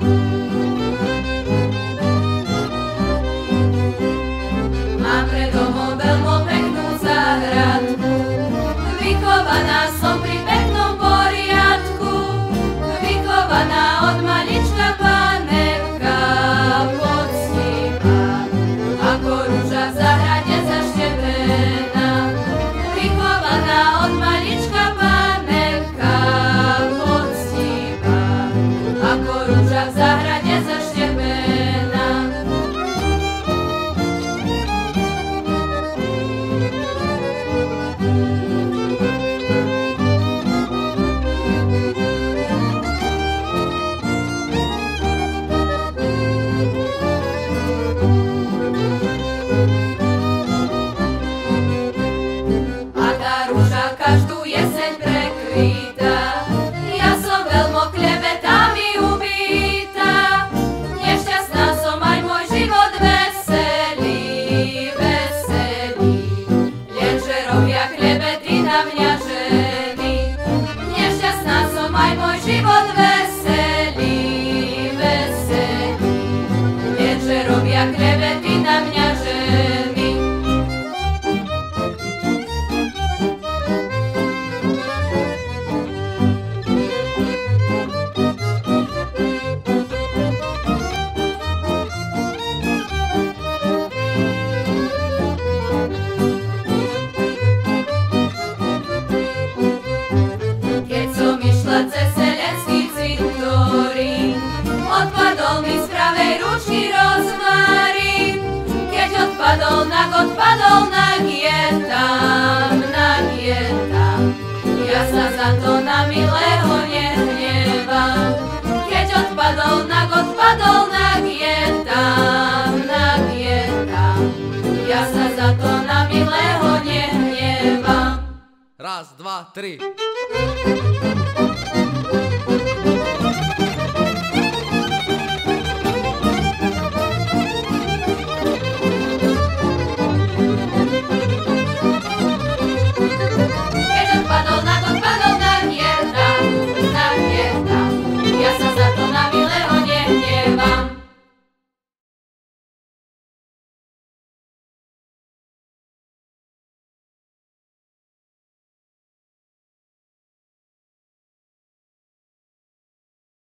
Mám pred domom veľmi peknú záhradku, vychovaná som pri peknom poriadku, vychovaná od malička panenka, poctivá, ako rúža v záhrade zaštepená. Vychovaná od malička panenka, poctivá, ako rúža v záhrade zaštepená. Každú jeseň prekvítá, ja som veľmi klebetami ubitá. Nešťastná som aj môj život veselý, veselý, lenže robia klebety na mňa ženy. Nešťastná som aj môj život veselý, veselý, lenže robia klebety na mňa ženy. Cez selenský cintorín odpadol mi z pravej ručky rozmarín. Keď odpadol nagietam, nagietam. Ja sa za to na milého nehnevam. Keď odpadol nagietam, nagietam. Ja sa za to na milého nehnevam. Raz, dva, tri.